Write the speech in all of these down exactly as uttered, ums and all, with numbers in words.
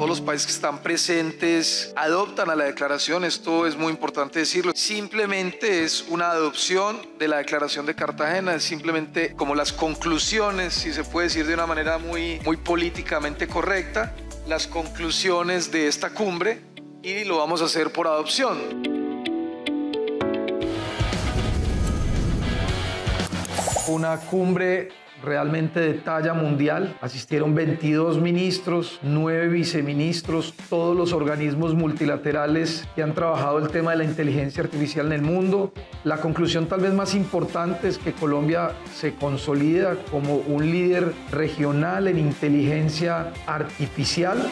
todos los países que están presentes adoptan a la declaración. Esto es muy importante decirlo. Simplemente es una adopción de la declaración de Cartagena, es simplemente como las conclusiones, si se puede decir de una manera muy, muy políticamente correcta, las conclusiones de esta cumbre, y lo vamos a hacer por adopción. Una cumbre realmente de talla mundial. Asistieron veintidós ministros, nueve viceministros, todos los organismos multilaterales que han trabajado el tema de la inteligencia artificial en el mundo. La conclusión tal vez más importante es que Colombia se consolida como un líder regional en inteligencia artificial.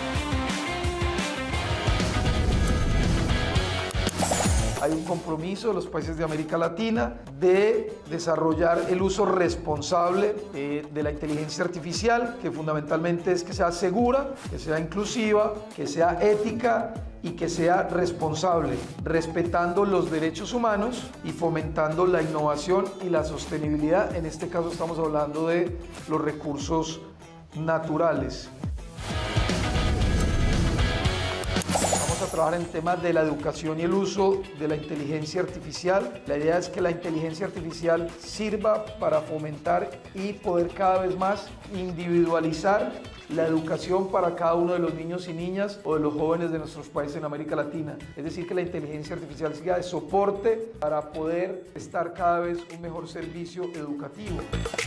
Hay un compromiso de los países de América Latina de desarrollar el uso responsable eh, de la inteligencia artificial, que fundamentalmente es que sea segura, que sea inclusiva, que sea ética y que sea responsable, respetando los derechos humanos y fomentando la innovación y la sostenibilidad. En este caso estamos hablando de los recursos naturales. A trabajar en temas de la educación y el uso de la inteligencia artificial. La idea es que la inteligencia artificial sirva para fomentar y poder cada vez más individualizar la educación para cada uno de los niños y niñas o de los jóvenes de nuestros países en América Latina. Es decir, que la inteligencia artificial siga de soporte para poder estar cada vez un mejor servicio educativo.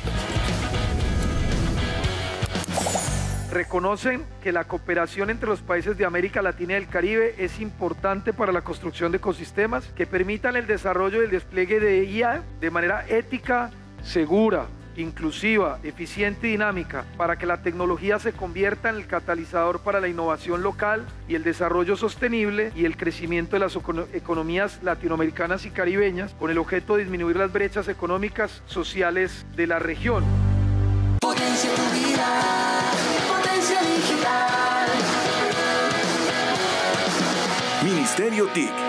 Reconocen que la cooperación entre los países de América Latina y el Caribe es importante para la construcción de ecosistemas que permitan el desarrollo y el despliegue de I A de manera ética, segura, inclusiva, eficiente y dinámica, para que la tecnología se convierta en el catalizador para la innovación local y el desarrollo sostenible y el crecimiento de las economías latinoamericanas y caribeñas, con el objeto de disminuir las brechas económicas, sociales de la región. Potencia tu vida. Potencia digital. Ministerio T I C.